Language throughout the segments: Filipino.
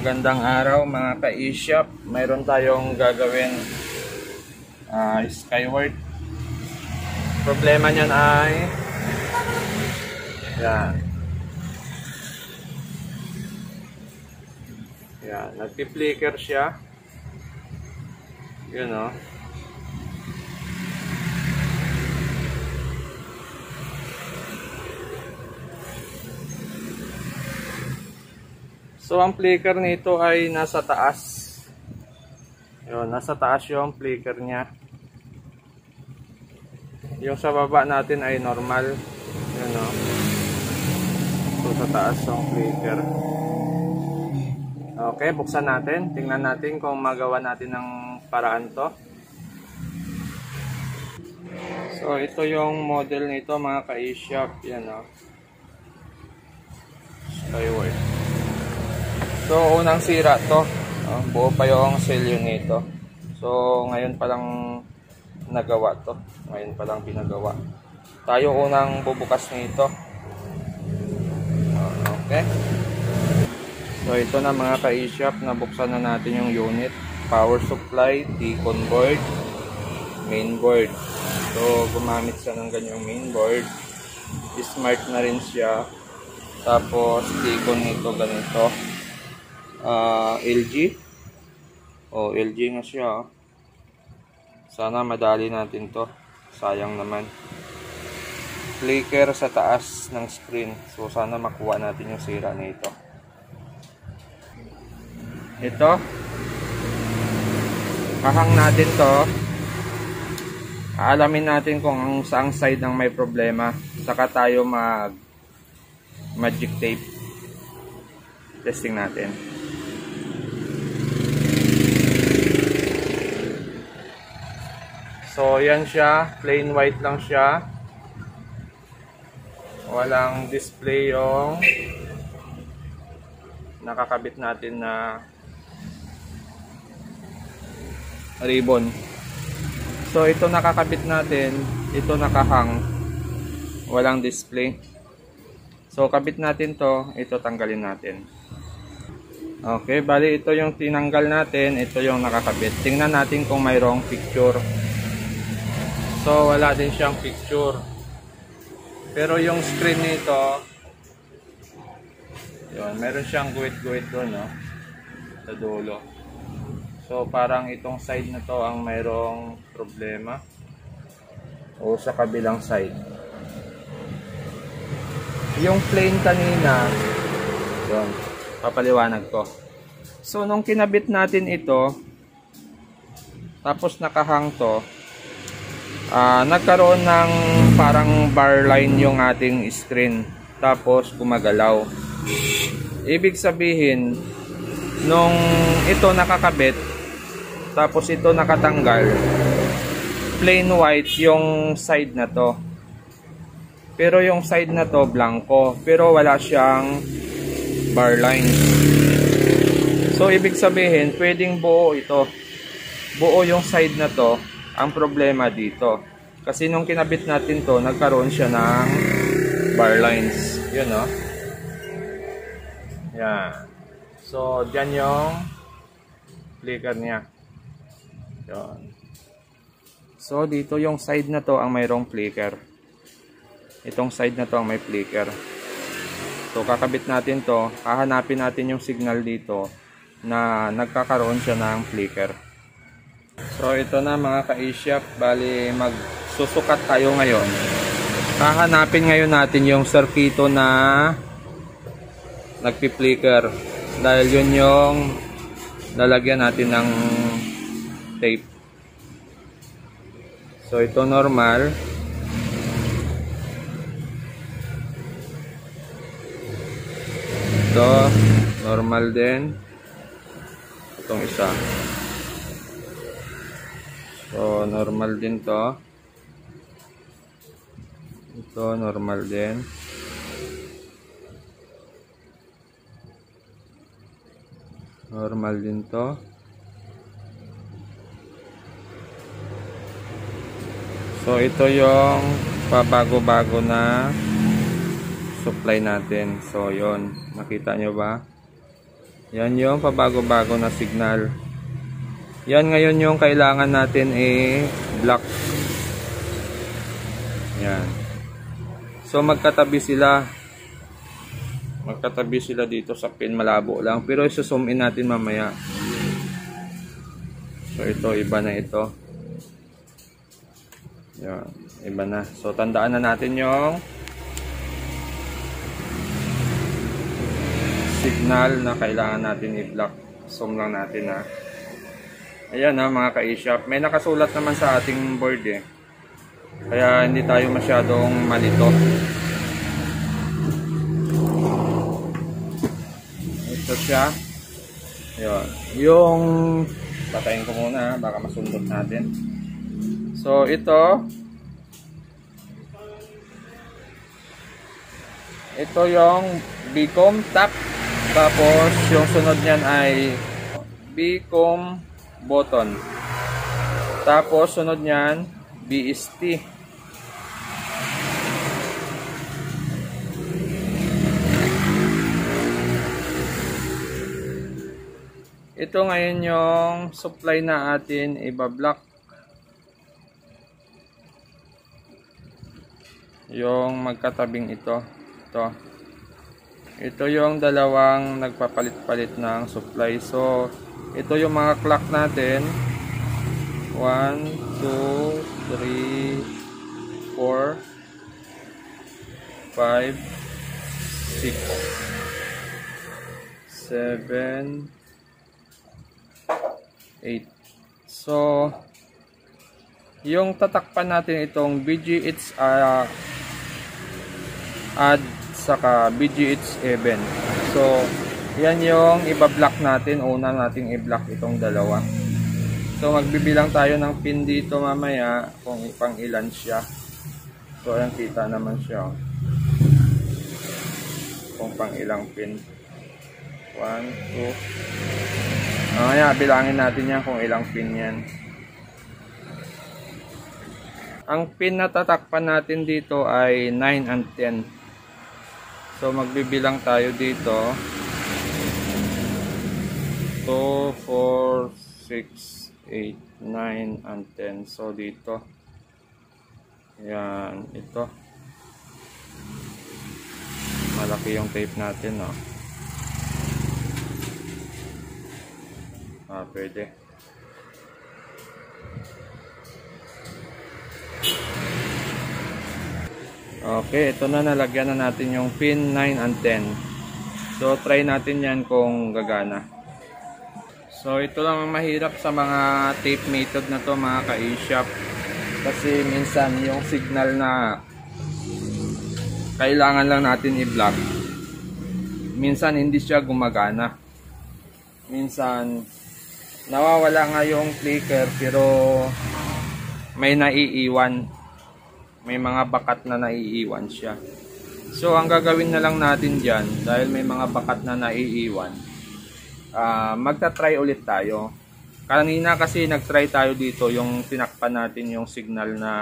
Magandang araw mga ka-e-shop. Mayroon tayong gagawin skyward. Problema niyan ay yan. Yan, nagpi-flicker siya. Yun o. So, ang flicker nito ay nasa taas. Yun, nasa taas yung flicker niya. Yung sa baba natin ay normal. Yun, no? So, sa taas yung flicker. Okay, buksan natin. Tingnan natin kung magawa natin ng paraan to. So, ito yung model nito mga ka-e-shop. Yan, no? Skyward. So, unang sira to. Buo pa yung selyo nito. So, ngayon pa lang nagawa to. Ngayon pa lang pinagawa. Tayo unang bubukas nito. Okay. So, ito na mga ka-e-shop. Nabuksan na natin yung unit. Power supply, T-con board, main board. So, gumamit siya ng ganyang main board. Smart na rin siya. Tapos, T-con nito ganito. LG. LG nga siya. Sana madali natin to. Sayang naman. Flicker sa taas ng screen. So sana makuha natin yung sira nito. Ito. Hahang natin to. Aalamin natin kung saang side ang may problema. Saka tayo magic tape. Testing natin. So, yan siya. Plain white lang siya. Walang display yung nakakabit natin na ribbon. So, ito nakakabit natin. Ito nakahang. Walang display. So, kabit natin to. Ito tanggalin natin. Okay, bali ito yung tinanggal natin. Ito yung nakakabit. Tingnan natin kung mayroong picture. So, wala din siyang picture. Pero yung screen nito, yun, meron siyang guhit-guhit doon, no? Sa dulo. So, parang itong side na to ang mayroong problema. O sa kabilang side. Yung plain kanina, yun, papaliwanag ko. So, nung kinabit natin ito, tapos nakahang to, nagkaroon ng parang bar line yung ating screen. Tapos gumagalaw. Ibig sabihin, nung ito nakakabit, tapos ito nakatanggal, plain white yung side na to. Pero yung side na to, blanco. Pero wala siyang bar line. So, ibig sabihin, pwedeng buo ito. Buo yung side na to. Ang problema dito, kasi nung kinabit natin to, nagkaroon siya ng bar lines. Yun, no? Yan. So, dyan yung flicker niya. Yan. So, dito yung side na to ang mayroong flicker. Itong side na to ang may flicker. So, kakabit natin to. Hahanapin natin yung signal dito na nagkakaroon siya ng flicker. So, ito na mga ka-e-shop. Bali, magsusukat tayo ngayon. Hahanapin ngayon natin yung circuito na nagpi-flicker. Dahil yun yung lalagyan natin ng tape. So, ito normal. Ito, normal din. Itong isa. So, normal din to. Ito, normal din. Normal din to. So, ito yung pabago-bago na supply natin. So, yon, nakita nyo ba? Yan yung pabago-bago na signal. Yan ngayon yung kailangan natin i-block. Yan. So magkatabi sila. Magkatabi sila dito sa pin, malabo lang. Pero i-zoom in natin mamaya. So ito, iba na ito. Yan, iba na. So tandaan na natin yung signal na kailangan natin i-block. Zoom lang natin ha. Ayan ha mga ka-eShop. May nakasulat naman sa ating board eh. Kaya hindi tayo masyadong malito. Ito siya. Ayan. Yung patayin ko muna baka masundot natin. So ito. Ito yung Bcom tap. Tapos yung sunod niyan ay Bcom button. Tapos sunod niyan BST. Ito ngayon yung supply na atin ibablock. Yung magkatabing ito. Ito yung dalawang nagpapalit-palit ng supply. So ito yung mga clock natin. 1, 2, 3, 4, 5, 6, 7, 8. So yung tatakpan natin itong BGH add saka BGH even. So yan yung ibablock natin. Una nating i-block itong dalawa. So magbibilang tayo ng pin dito mamaya kung pang ilan siya. So ayan, kita naman siya kung pang ilang pin. 1, 2. Mamaya bilangin natin yan kung ilang pin yan. Ang pin na tatakpan natin dito ay 9 and 10. So magbibilang tayo dito. 2, 4, 6, 8, 9, and 10. So dito. Yan, ito. Malaki yung tape natin, no? Pwede. Okay, ito na, nalagyan na natin yung pin 9 and 10. So try natin yan kung gagana. So ito lang ang mahirap sa mga tape method na to mga ka-eShop. Kasi minsan yung signal na kailangan lang natin i-block, minsan hindi siya gumagana. Minsan nawawala nga yung clicker pero may naiiwan. May mga bakat na naiiwan siya. So ang gagawin na lang natin dyan, dahil may mga bakat na naiiwan, magta-try ulit tayo. Kanina kasi nag-try tayo dito, yung tinakpan natin yung signal na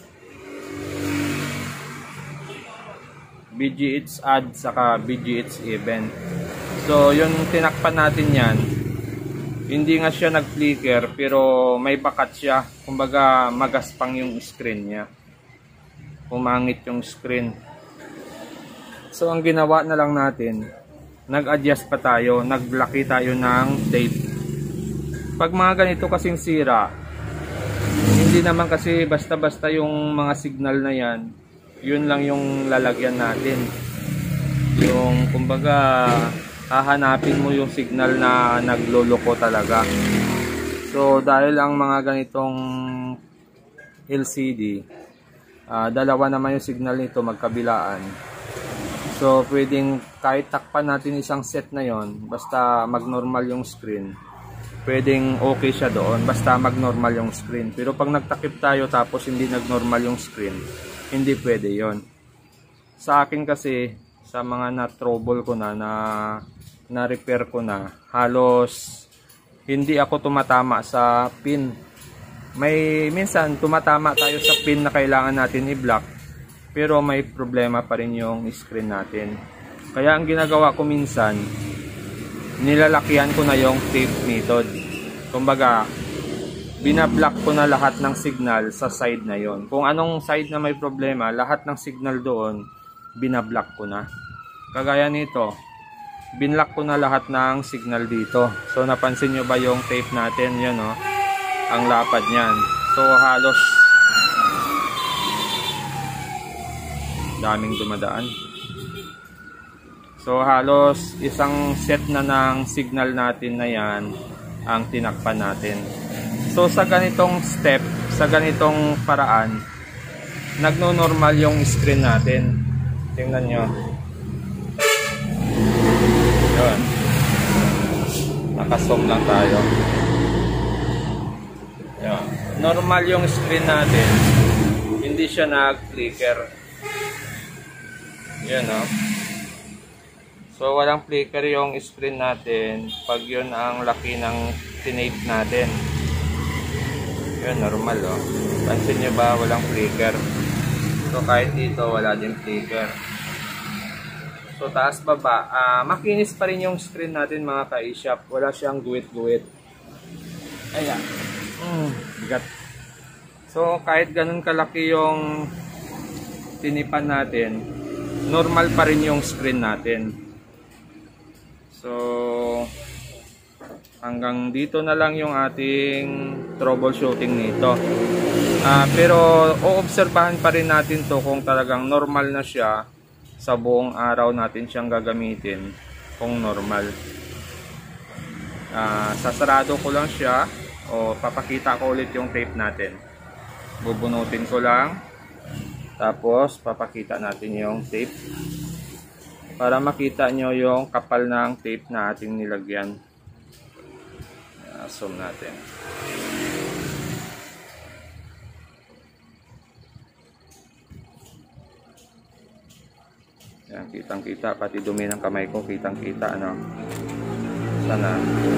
BGH add saka BGH even. So yung tinakpan natin yan, hindi nga siya nag-flicker pero may bakat siya. Kumbaga magaspang yung screen niya, pumangit yung screen. So ang ginawa na lang natin, nag-adjust pa tayo, nag-blocky tayo ng tape. Pag mga ganito kasing sira, hindi naman kasi basta-basta yung mga signal na yan, yun lang yung lalagyan natin. Yung kumbaga hahanapin mo yung signal na nagloloko talaga. So dahil ang mga ganitong LCD, dalawa naman yung signal nito magkabilaan. So pwedeng kahit takpan natin isang set na yon, basta magnormal yung screen, pwedeng okay siya doon basta magnormal yung screen. Pero pag nagtakip tayo tapos hindi nagnormal yung screen, hindi pwede yon. Sa akin kasi, sa mga na-trouble ko na repair ko na, halos hindi ako tumatama sa pin. May minsan tumatama tayo sa pin na kailangan natin i-block, pero may problema pa rin yung screen natin. Kaya ang ginagawa ko minsan, nilalakihan ko na yung tape method. Kumbaga, binablock ko na lahat ng signal sa side na yon. Kung anong side na may problema, lahat ng signal doon, binablock ko na. Kagaya nito, binlock ko na lahat ng signal dito. So, napansin nyo ba yung tape natin? Yun, oh, ang lapad niyan. So, halos daming dumadaan. So, halos isang set na ng signal natin na yan ang tinakpan natin. So, sa ganitong step, sa ganitong paraan, nagno-normal yung screen natin. Tingnan nyo. Yun. Nakazoom lang tayo. Yun. Normal yung screen natin. Hindi siya nag-flicker. Yun, no? So, walang flicker yung screen natin pag yun ang laki ng tinape natin. Yun, normal, oh. Pansin nyo ba, walang flicker. So, kahit dito, wala din flicker. So, taas baba. Makinis pa rin yung screen natin, mga ka-eShop. Wala siyang guwit-guwit. Ayan. Bigat. So, kahit ganun kalaki yung tinipan natin, normal pa rin yung screen natin. So, hanggang dito na lang yung ating troubleshooting nito. Pero, oobserbahan pa rin natin to kung talagang normal na siya sa buong araw natin siyang gagamitin kung normal. Sasarado ko lang siya o papakita ko ulit yung tape natin. Bubunutin ko lang. Tapos, papakita natin yung tape. Para makita nyo yung kapal ng tape na ating nilagyan. Zoom natin. Yan, kitang-kita. Pati dumi ng kamay ko, kitang-kita, ano. Sana.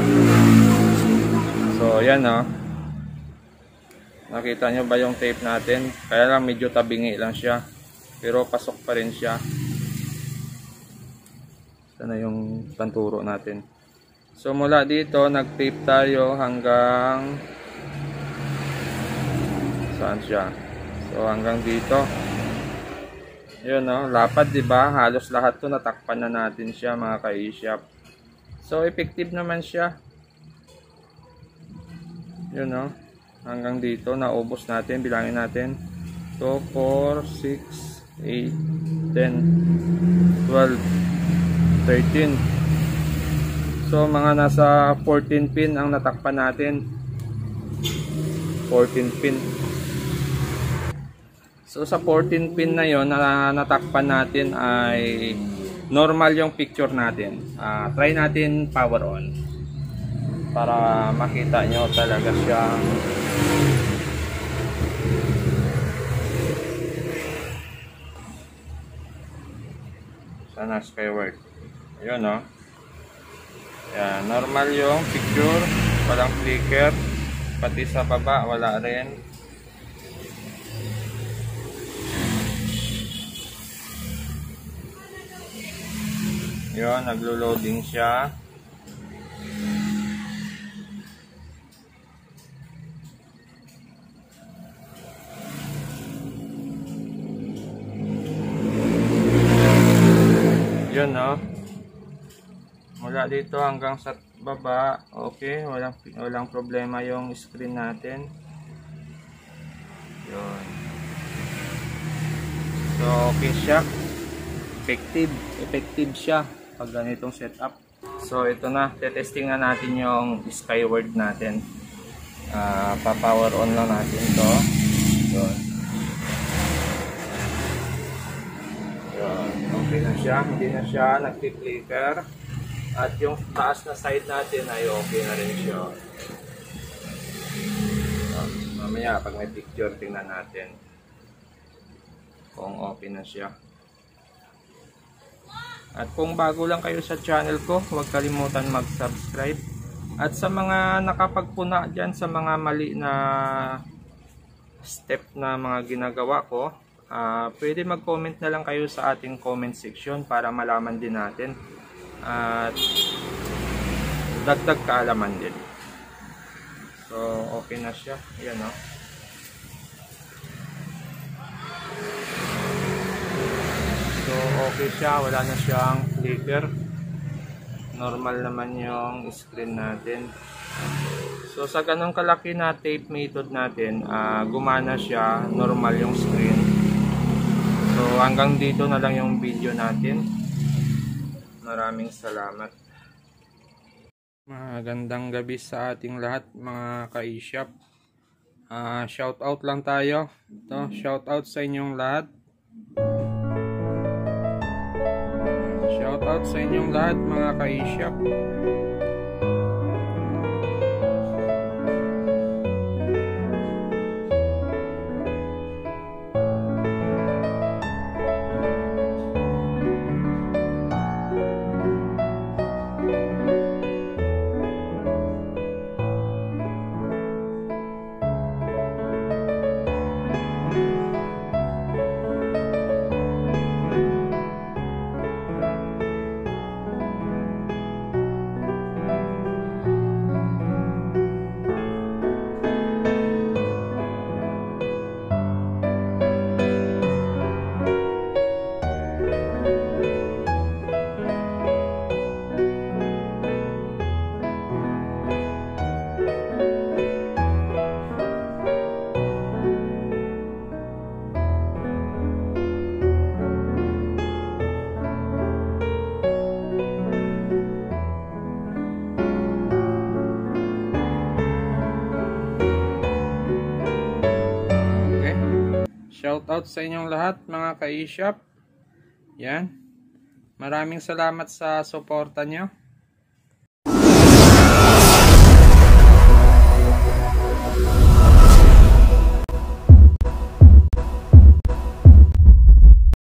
So, yan, no. Nakita nyo ba yung tape natin? Kaya lang medyo tabingi lang siya. Pero pasok pa rin siya. Sana yung panturo natin. So, mula dito, nag-tape tayo hanggang saan siya? So, hanggang dito. Yun, no? Lapad, diba? Halos lahat to natakpan na natin siya, mga ka-eShop. So, effective naman siya. Yun, no? Hanggang dito, naubos natin. Bilangin natin. 2, 4, 6, 8, 10, 12, 13. So, mga nasa 14 pin ang natakpan natin. 14 pin. So, sa 14 pin na yon na natakpan natin ay normal yung picture natin. Try natin power on. Para makita nyo talaga siya. Sana skyward. Ayun, no? Yan, normal yung picture, walang flicker, pati sa baba wala rin. Yun, naglo-loading siya. Yun, no? Mula dito hanggang sa baba, okay, walang problema yung screen natin. Yun. So, okay siya. Effective siya pag ganitong setup. So, ito na, tetesting na natin yung skyward natin. Pa-power on lang natin to. Yun. Yun. Okay na siya, hindi na siya nag-flicker. At yung taas na side natin ay okay na rin siya. Mamaya pag may picture tingnan natin kung okay na siya. At kung bago lang kayo sa channel ko, huwag kalimutan mag-subscribe. At sa mga nakapagpuna dyan sa mga mali na step na mga ginagawa ko, pwede mag-comment na lang kayo sa ating comment section para malaman din natin. At dagdag kaalaman din. So okay na siya, yan o. So okay siya, wala na siyang flicker. Normal naman yung screen natin. So sa ganong kalaki na tape method natin, gumana siya, normal yung screen. So hanggang dito na lang yung video natin. Maraming salamat. Magandang gabi sa ating lahat mga ka-eShop. Shout out lang tayo. Ito, shout out sa inyong lahat. Shout out sa inyong lahat mga ka-eShop. Shoutout sa inyong lahat mga ka-eShop. Yan. Maraming salamat sa suporta nyo.